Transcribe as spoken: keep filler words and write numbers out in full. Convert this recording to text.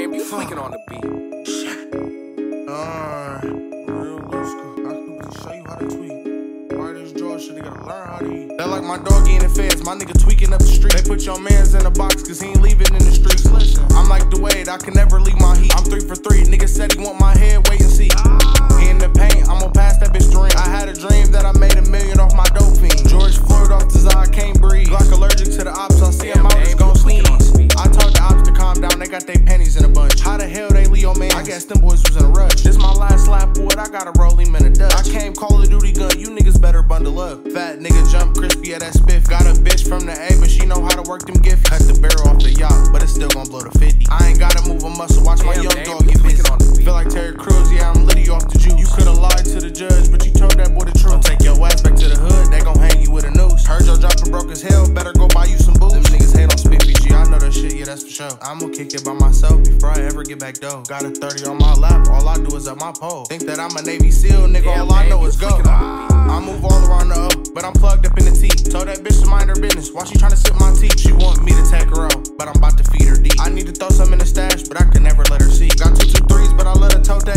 man, be tweaking on the beat. Shit. Uh, real loose school. I can show you how to tweak. Why this draw shit, they gotta learn how to eat. That like my doggy in the feds, my nigga tweaking up the street. They put your mans in a box cause he ain't leaving in the streets. Listen, I'm like Dwayne, I can never leave my heat. I'm three for three, nigga said he want my head, wait and see. He in the paint, I'm gon' pass that bitch dream. I had a dream that I made a million off my dope fiend. George Floyd off the I can't breathe. Glock allergic to the ops, I see him out, just gon' sneeze. I told the ops to calm down, they got they pennies in a bunch. How the hell they Leo man? I guess them boys was in a rush. This my last slap wood, I gotta roll him in a Dutch. I came Call of Duty gun, you niggas better bundle up. Fat nigga jump crispy at that spiff. Got a bitch from the A, but she know how to work them gifts. Cut the barrel off the yacht, but it's still gon' blow the fifty. I ain't gotta move a muscle, watch my young dog get busy. Feel like Terry Crews, yeah, I'm litty off the juice. You could've lied to the judge, but you told that boy the truth. Take your ass back to the hood, they gon' hang you with a noose. Heard your dropper broke as hell, better go buy you some boots. Them niggas hate on Spiffy, G, I know that shit, yeah, that's for sure. I'ma kick it by myself before I ever get back though. Got a thirty on my lap, all I do is up my pole. Think that I'm a Navy SEAL, nigga, yeah, all I man, know is go. I move all around the O, but I'm plugged up in the T. Told that bitch to mind her business, why she tryna sip my tea? She want me to take her out, but I'm about to feed her deep. I need to throw some in the stash, but I could never let her see. Got two two threes, but I let her tote that